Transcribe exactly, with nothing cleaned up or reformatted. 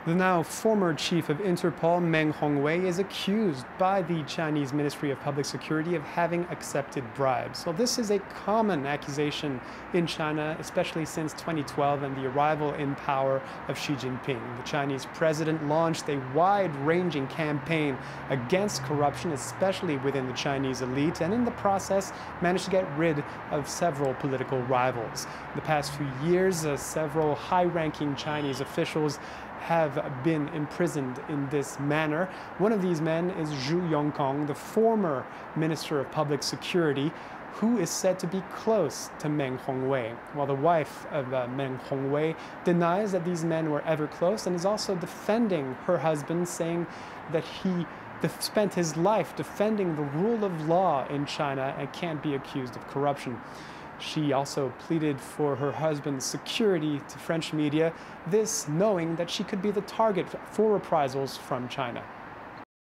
The now former chief of Interpol, Meng Hongwei, is accused by the Chinese Ministry of Public Security of having accepted bribes. So this is a common accusation in China, especially since twenty twelve and the arrival in power of Xi Jinping. The Chinese president launched a wide-ranging campaign against corruption, especially within the Chinese elite, and in the process managed to get rid of several political rivals. In the past few years, uh, several high-ranking Chinese officials have been imprisoned in this manner. One of these men is Zhu Yongkang, the former Minister of Public Security, who is said to be close to Meng Hongwei, while the wife of uh, Meng Hongwei denies that these men were ever close and is also defending her husband, saying that he spent his life defending the rule of law in China and can't be accused of corruption. She also pleaded for her husband's security to French media, this knowing that she could be the target for reprisals from China.